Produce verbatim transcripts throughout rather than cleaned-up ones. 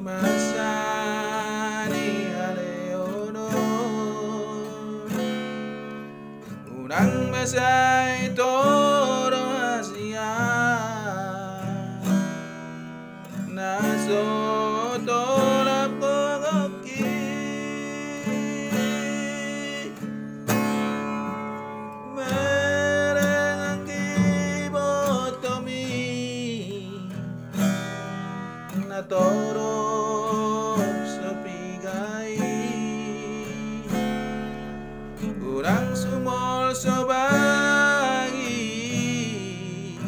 masani aleono unang masay toro asia naso torap kogoki mereng ang kibotomi na toro sa bigay urang sumol sa bagi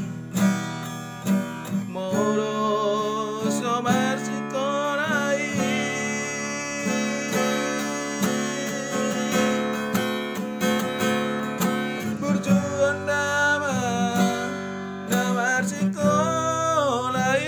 moro sa marsikolay berjuang naman na marsikolay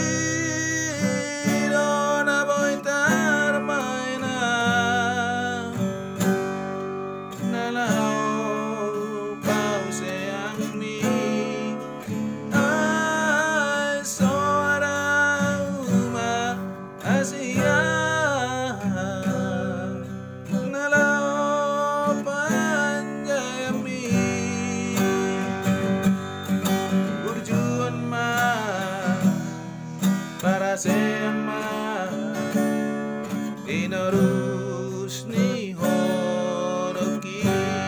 para sema inarus ni horoki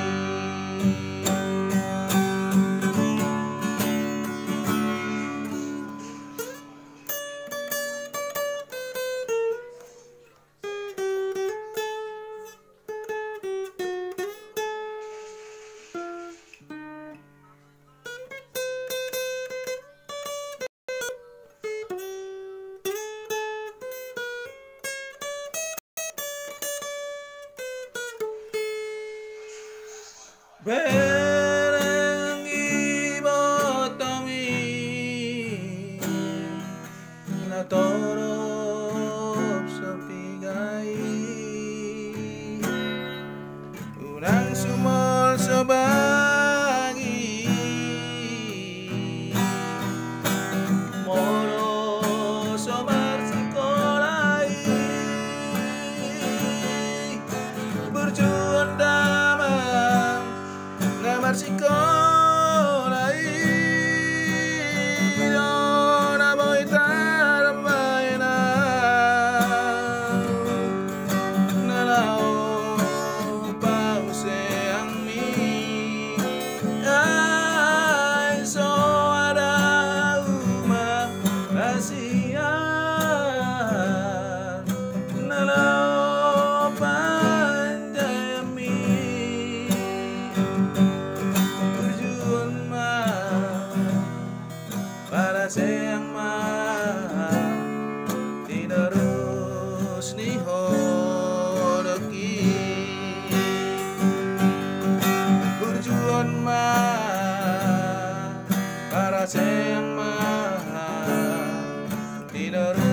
bereng ibotomi na torop sa bigay unang sumol sa bagi moro sa marsikolay berjuang damai na marsikolay na boy tarmay na nalao pause ang mi ay so ada uma asia nalao pandai mi para sayang mahal tinarus ni horoki berjuang mahal para sayang mahal tinarus